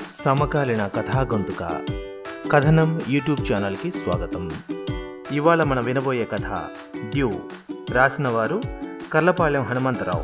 సమకాలీన కథా గొంతుక కథనం యూట్యూబ్ ఛానల్కి స్వాగతం. ఇవాళ మనం వినబోయే కథ డ్యూ. రాసిన వారు కర్లపాలెం హనుమంతరావు.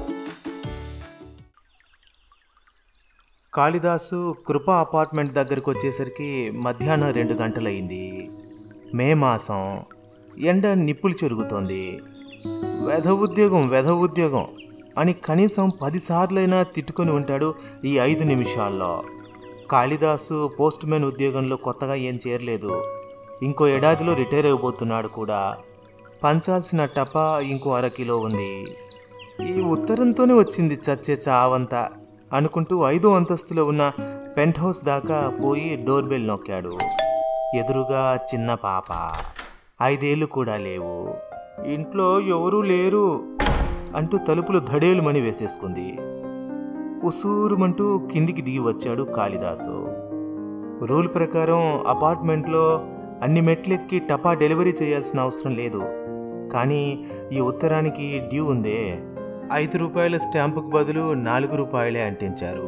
కాళిదాసు కృప అపార్ట్మెంట్ దగ్గరికి వచ్చేసరికి మధ్యాహ్నం 2 గంటలయ్యింది. మే మాసం, ఎండ నిప్పులు చెరుగుతోంది. వెధ ఉద్యోగం అని కనీసం 10 సార్లైనా తిట్టుకొని ఉంటాడు ఈ 5 నిమిషాల్లో. కాళిదాసు పోస్ట్ మ్యాన్ ఉద్యోగంలో కొత్తగా ఏం చేరలేదు. ఇంకో ఏడాదిలో రిటైర్ అయిపోతున్నాడు కూడా. పంచాల్సిన టపా ఇంకో 1/2 కిలో ఉంది. ఈ ఉత్తరంతోనే వచ్చింది చచ్చే చావంతా అనుకుంటూ 5వ అంతస్తులో ఉన్న పెంట్ హౌస్ దాకా పోయి డోర్ బెల్ నొక్కాడు. ఎదురుగా చిన్న పాప, 5 ఏళ్ళు కూడా లేవు. ఇంట్లో ఎవరూ లేరు అంటూ తలుపులు ధడేలుమని వేసేసుకుంది. ఉసూరుమంటూ కిందికి దిగి వచ్చాడు కాళిదాసు. రూల్ ప్రకారం అపార్ట్మెంట్లో అన్ని మెట్లెక్కి టపా డెలివరీ చేయాల్సిన అవసరం లేదు. కానీ ఈ ఉత్తరానికి డ్యూ ఉందే. 5 రూపాయల స్టాంపుకు బదులు 4 రూపాయలే అంటించారు.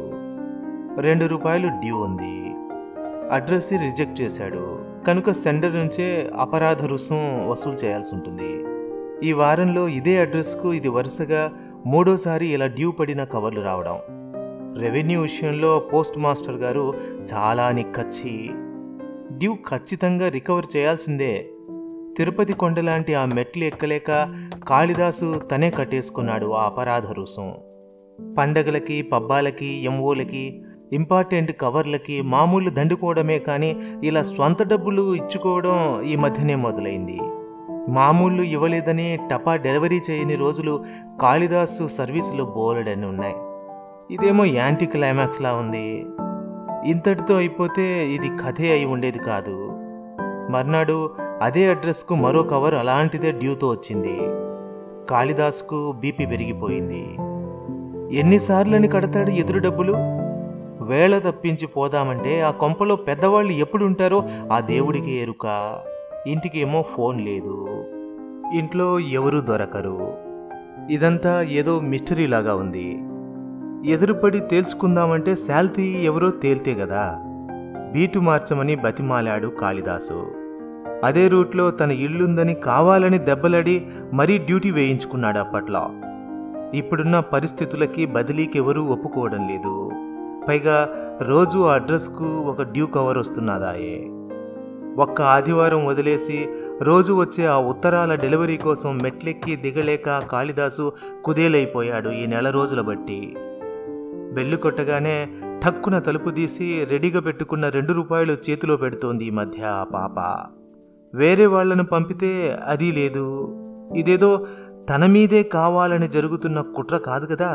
2 రూపాయలు డ్యూ ఉంది. అడ్రస్ రిజెక్ట్ చేశాడు కనుక సెండర్ నుంచే అపరాధ రుసుం వసూలు చేయాల్సి ఉంటుంది. ఈ వారంలో ఇదే అడ్రస్కు ఇది వరుసగా 3వసారి ఇలా డ్యూ పడిన కవర్లు రావడం. రెవెన్యూ విషయంలో పోస్ట్ మాస్టర్ గారు చాలా నిక్కచ్చి. డ్యూ ఖచ్చితంగా రికవర్ చేయాల్సిందే. తిరుపతి కొండలాంటి ఆ మెట్లు ఎక్కలేక కాళిదాసు తనే కట్టేసుకున్నాడు ఆ అపరాధ రుసుం. పండగలకి, పబ్బాలకి, ఎంఓలకి, ఇంపార్టెంట్ కవర్లకి మామూలు దండుకోవడమే కానీ ఇలా స్వంత డబ్బులు ఇచ్చుకోవడం ఈ మధ్యనే మొదలైంది. మామూలు ఇవ్వలేదని టపా డెలివరీ చేయని రోజులు కాళిదాసు సర్వీసులో బోలెడని ఉన్నాయి. ఇదేమో యాంటీ క్లైమాక్స్లా ఉంది. ఇంతటితో అయిపోతే ఇది కథే అయి ఉండేది కాదు. మర్నాడు అదే అడ్రస్కు మరో కవర్ అలాంటిదే డ్యూతో వచ్చింది. కాళిదాసుకు బీపీ పెరిగిపోయింది. ఎన్నిసార్లని కడతాడు ఎదురు డబ్బులు? వేళ తప్పించి పోదామంటే ఆ కొంపలో పెద్దవాళ్ళు ఎప్పుడుంటారో ఆ దేవుడికి ఎరుక. ఇంటికి ఏమో ఫోన్ లేదు, ఇంట్లో ఎవరూ దొరకరు. ఇదంతా ఏదో మిస్టరీలాగా ఉంది. ఎదురుపడి తేల్చుకుందామంటే శాల్తీ ఎవరో తేల్తే గదా. బీటు మార్చమని బతిమాలాడు కాళిదాసు. అదే రూట్లో తన ఇల్లుందని కావాలని దెబ్బలాడి మరీ డ్యూటీ వేయించుకున్నాడు అప్పట్లో. ఇప్పుడున్న పరిస్థితులకి బదిలీకి ఎవరూ ఒప్పుకోవడం లేదు. పైగా రోజు ఆ అడ్రస్కు ఒక డ్యూ కవర్ వస్తున్నదాయే. ఒక్క ఆదివారం వదిలేసి రోజు వచ్చే ఆ ఉత్తరాల డెలివరీ కోసం మెట్లెక్కి దిగలేక కాళిదాసు కుదేలైపోయాడు ఈ 1 రోజుల బట్టి. బెల్లు కొట్టగానే ఠక్కున తలుపు తీసి రెడీగా పెట్టుకున్న 2 రూపాయలు చేతిలో పెడుతోంది ఈ మధ్య ఆ పాప. వేరే వాళ్లను పంపితే అది లేదు. ఇదేదో తన మీదే కావాలని జరుగుతున్న కుట్ర కాదు కదా.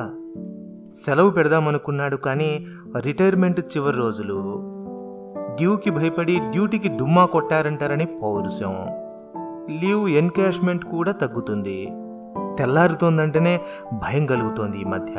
సెలవు పెడదామనుకున్నాడు కానీ రిటైర్మెంట్ చివరి రోజులు. డ్యూకి భయపడి డ్యూటీకి డుమ్మా కొట్టారంటారని పౌరుషం. లీవ్ ఎన్కాష్మెంట్ కూడా తగ్గుతుంది. తెల్లారుతోందంటేనే భయం కలుగుతోంది ఈ మధ్య.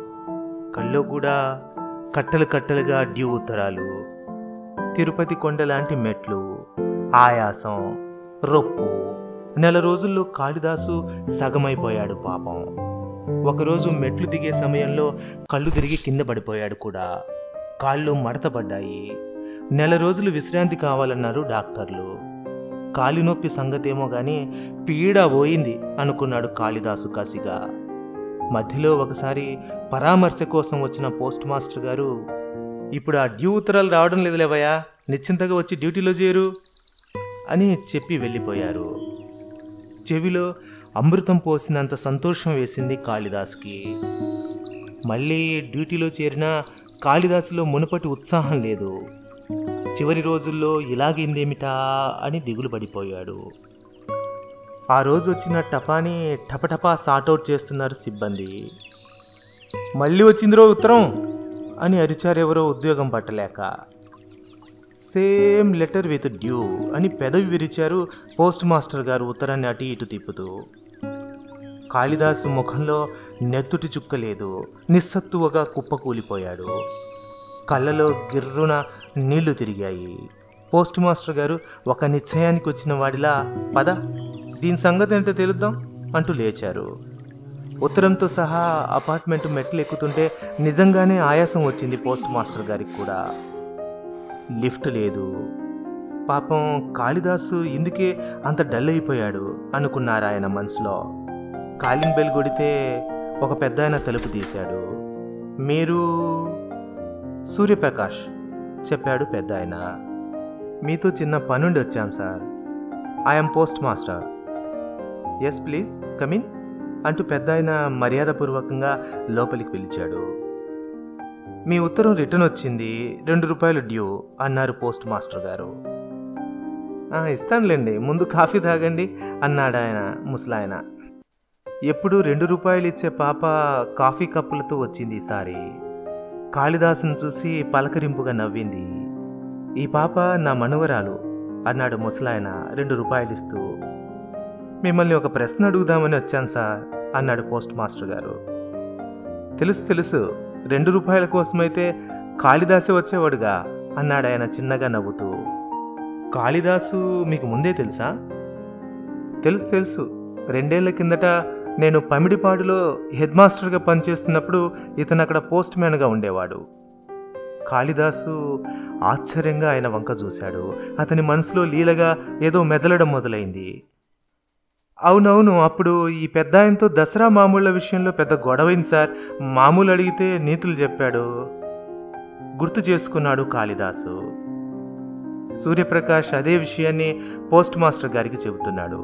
కల్లో కూడా కట్టలు కట్టలుగా డ్యూ ఉత్తరాలు. తిరుపతి కొండలాంటి మెట్లు, ఆయాసం, రొప్పు. 1 రోజుల్లో కాళిదాసు సగమైపోయాడు పాపం. ఒకరోజు మెట్లు దిగే సమయంలో కళ్ళు తిరిగి కింద పడిపోయాడు కూడా. కాళ్ళు మడతపడ్డాయి. 1 రోజులు విశ్రాంతి కావాలన్నారు డాక్టర్లు. కాలి నొప్పి సంగతేమో గాని పీడ పోయింది అనుకున్నాడు కాళిదాసు కసిగా. మధ్యలో ఒకసారి పరామర్శ కోసం వచ్చిన పోస్ట్ మాస్టర్ గారు, ఇప్పుడు ఆ డ్యూ ఉత్తరాలు రావడం లేదులేవయ్యా, నిశ్చింతగా వచ్చి డ్యూటీలో చేరు అని చెప్పి వెళ్ళిపోయారు. చెవిలో అమృతం పోసినంత సంతోషం వేసింది కాళిదాసుకి. మళ్ళీ డ్యూటీలో చేరిన కాళిదాసులో మునుపటి ఉత్సాహం లేదు. చివరి రోజుల్లో ఇలాగైందేమిటా అని దిగులు పడిపోయాడు. ఆ రోజు వచ్చిన టపాని టపటపా సార్ట్అవుట్ చేస్తున్నారు సిబ్బంది. మళ్ళీ వచ్చిందిరో ఉత్తరం అని అరిచారెవరో ఉద్యోగం పట్టలేక. సేమ్ లెటర్ విత్ డ్యూ అని పెదవి విరిచారు పోస్ట్ మాస్టర్ గారు ఉత్తరాన్ని అటు ఇటు తిప్పుతూ. కాళిదాసు ముఖంలో నెత్తుటి చుక్కలేదు. నిస్సత్తువగా కుప్పకూలిపోయాడు. కళ్ళలో గిర్రున నీళ్లు తిరిగాయి. పోస్ట్ మాస్టర్ గారు ఒక నిశ్చయానికి వచ్చిన వాడిలా, పద దీని సంగతి ఏంటో తెలుద్దాం అంటూ లేచారు. ఉత్తరంతో సహా అపార్ట్మెంట్ మెట్లు ఎక్కుతుంటే నిజంగానే ఆయాసం వచ్చింది పోస్ట్ మాస్టర్ గారికి కూడా. లిఫ్ట్ లేదు. పాపం కాళిదాసు ఇందుకే అంత డల్ అయిపోయాడు అనుకున్నారు ఆయన మనసులో. కాలింగ్ బెల్ కొడితే ఒక పెద్దాయన తలుపు తీశాడు. మీరు? సూర్యప్రకాష్ చెప్పాడు పెద్దాయన. మీతో చిన్న పనుండి వచ్చాం sir. I'm post master. Yes please come in అంటూ పెద్దాయన మర్యాదపూర్వకంగా లోపలికి పిలిచాడు. మీ ఉత్తరం రిటర్న్ వచ్చింది, 2 రూపాయలు డ్యూ అన్నారు పోస్ట్ మాస్టర్ గారు. ఇస్తానులేండి, ముందు కాఫీ తాగండి అన్నాడు ఆయన ముసలాయన. ఎప్పుడు 2 రూపాయలు ఇచ్చే పాప కాఫీ కప్పులతో వచ్చింది ఈసారి. కాళిదాసును చూసి పలకరింపుగా నవ్వింది. ఈ పాప నా మనవరాలు అన్నాడు ముసలాయన 2 రూపాయలు ఇస్తూ. మిమ్మల్ని ఒక ప్రశ్న అడుగుదామని వచ్చాను సార్ అన్నాడు పోస్ట్ మాస్టర్ గారు. తెలుసు 2 రూపాయల కోసమైతే కాళిదాసే వచ్చేవాడుగా అన్నాడు ఆయన చిన్నగా నవ్వుతూ. కాళిదాసు మీకు ముందే తెలుసా? తెలుసు 2 ఏళ్ల కిందట నేను పమిడిపాడులో హెడ్ మాస్టర్గా పనిచేస్తున్నప్పుడు ఇతను అక్కడ పోస్ట్ మ్యాన్గా ఉండేవాడు. కాళిదాసు ఆశ్చర్యంగా ఆయన వంక చూశాడు. అతని మనసులో లీలగా ఏదో మెదలడం మొదలైంది. అవునవును, అప్పుడు ఈ పెద్ద ఆయనతో దసరా మామూళ్ళ విషయంలో పెద్ద గొడవైంది సార్. మామూలు అడిగితే నీతులు చెప్పాడు గుర్తు చేసుకున్నాడు కాళిదాసు. సూర్యప్రకాష్ అదే విషయాన్ని పోస్ట్ మాస్టర్ గారికి చెబుతున్నాడు.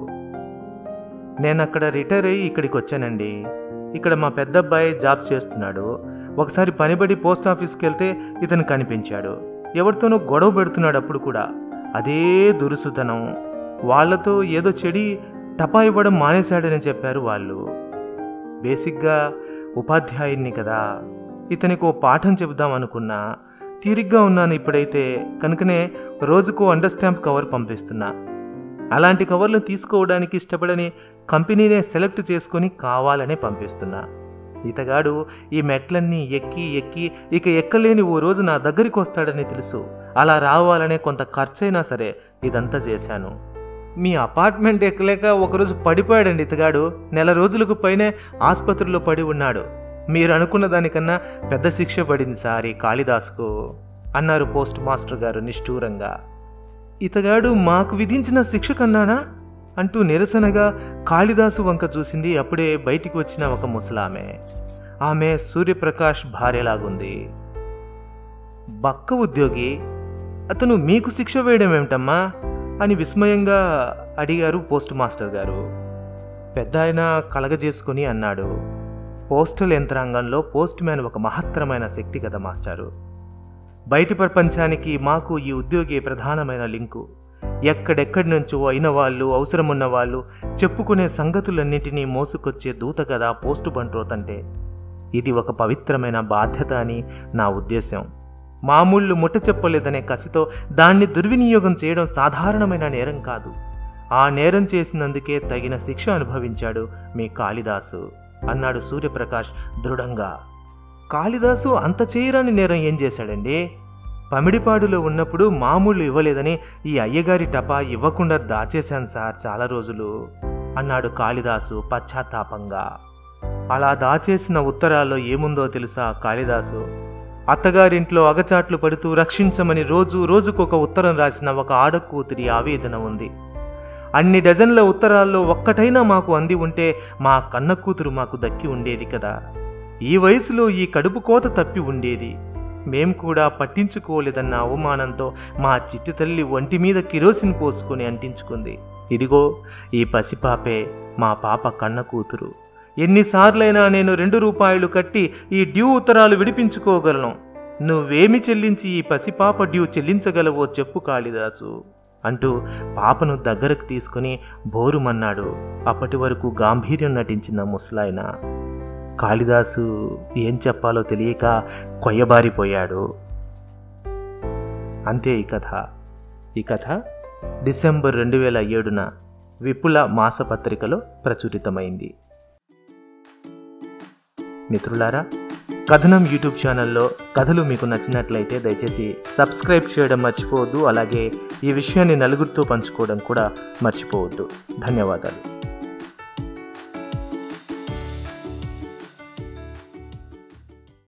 నేను అక్కడ రిటైర్ అయ్యి ఇక్కడికి వచ్చానండి. ఇక్కడ మా పెద్దబ్బాయి జాబ్ చేస్తున్నాడు. ఒకసారి పనిబడి పోస్ట్ ఆఫీస్కి వెళ్తే ఇతను కనిపించాడు. ఎవరితోనో గొడవ పెడుతున్నాడు. అప్పుడు కూడా అదే దురుసుతనం. వాళ్లతో ఏదో చెడి టపా ఇవ్వడం మానేశాడని చెప్పారు వాళ్ళు. బేసిక్గా ఉపాధ్యాయుణ్ణి కదా, ఇతనికి ఓ పాఠం చెబుదాం అనుకున్నా. తీరిగ్గా ఉన్నాను ఇప్పుడైతే, కనుకనే రోజుకో అండర్ స్టాంప్ కవర్ పంపిస్తున్నా. అలాంటి కవర్లు తీసుకోవడానికి ఇష్టపడని కంపెనీనే సెలెక్ట్ చేసుకొని కావాలనే పంపిస్తున్నా. ఇతగాడు ఈ మెట్లన్నీ ఎక్కి ఇక ఎక్కలేని ఓ రోజు నా దగ్గరికి వస్తాడని తెలుసు. అలా రావాలనే కొంత ఖర్చైనా సరే ఇదంతా చేశాను. మీ అపార్ట్మెంట్ ఎక్కలేక ఒకరోజు పడిపోయాడండి ఇతగాడు. 1 నెల రోజులకు పైనే ఆసుపత్రిలో పడి ఉన్నాడు. మీరు అనుకున్న దానికన్నా పెద్ద శిక్ష పడింది సార్ ఈ కాళిదాసుకు అన్నారు పోస్ట్ మాస్టర్ గారు నిష్ఠూరంగా. ఇతగాడు మాకు విధించిన శిక్ష కన్నానా అంటూ నిరసనగా కాళిదాసు వంక చూసింది అప్పుడే బయటికి వచ్చిన ఒక ముసలామె. ఆమె సూర్యప్రకాష్ భార్యలాగుంది. బక్క ఉద్యోగి, అతను మీకు శిక్ష వేయడం ఏమిటమ్మా అని విస్మయంగా అడిగారు పోస్ట్ మాస్టర్ గారు. పెద్ద ఆయన కలగజేసుకుని అన్నాడు. పోస్టల్ యంత్రాంగంలో పోస్ట్ మ్యాన్ ఒక మహత్తరమైన శక్తి కదా మాస్టారు. బయటి ప్రపంచానికి మాకు ఈ ఉద్యోగి ప్రధానమైన లింకు. ఎక్కడెక్కడి నుంచో అయిన వాళ్ళు, అవసరమున్న వాళ్ళు చెప్పుకునే సంగతులన్నింటినీ మోసుకొచ్చే దూత కదా పోస్టు బంట్రోత్ అంటే. ఇది ఒక పవిత్రమైన బాధ్యత అని నా ఉద్దేశం. మామూళ్ళు ముట్ట చెప్పలేదనే కసితో దాన్ని దుర్వినియోగం చేయడం సాధారణమైన నేరం కాదు. ఆ నేరం చేసినందుకే తగిన శిక్ష అనుభవించాడు మీ కాళిదాసు అన్నాడు సూర్యప్రకాష్ దృఢంగా. కాళిదాసు అంత చేయరాని నేరం ఏం చేశాడండి? పమిడిపాడులో ఉన్నప్పుడు మామూలు ఇవ్వలేదని ఈ అయ్యగారి టపా ఇవ్వకుండా దాచేశాను సార్ చాలా రోజులు అన్నాడు కాళిదాసు పశ్చాత్తాపంగా. అలా దాచేసిన ఉత్తరాల్లో ఏముందో తెలుసా కాళిదాసు? అత్తగారింట్లో అగచాట్లు పడుతూ రక్షించమని రోజుకొక ఉత్తరం రాసిన ఒక ఆడకూతురి ఆవేదన ఉంది. అన్ని డజన్ల ఉత్తరాల్లో ఒక్కటైనా మాకు అంది ఉంటే మా కన్న కూతురు మాకు దక్కి ఉండేది కదా. ఈ వయసులో ఈ కడుపు కోత తప్పి ఉండేది. మేం కూడా పట్టించుకోలేదన్న అవమానంతో మా చిట్టి తల్లి ఒంటి మీద కిరోసిన్ పోసుకొని అంటించుకుంది. ఇదిగో ఈ పసిపాపే మా పాప కన్న కూతురు. ఎన్నిసార్లైనా నేను 2 రూపాయలు కట్టి ఈ డ్యూ ఉత్తరాలు విడిపించుకోగలను. నువ్వేమి చెల్లించి ఈ పసిపాప డ్యూ చెల్లించగలవో చెప్పు కాళిదాసు అంటూ పాపను దగ్గరకు తీసుకుని బోరుమన్నాడు అప్పటి వరకు గాంభీర్యం నటించిన ముసలాయన. కాళిదాసు ఏం చెప్పాలో తెలియక కొయ్యబారిపోయాడు. అంతే ఈ కథ డిసెంబర్ 2007న విపుల మాసపత్రికలో ప్రచురితమైంది. మిత్రులారా, కథనం యూట్యూబ్ ఛానల్లో కథలు మీకు నచ్చినట్లయితే దయచేసి సబ్స్క్రైబ్ చేయడం మర్చిపోవద్దు. అలాగే ఈ విషయాన్ని నలుగురితో పంచుకోవడం కూడా మర్చిపోవద్దు. ధన్యవాదాలు.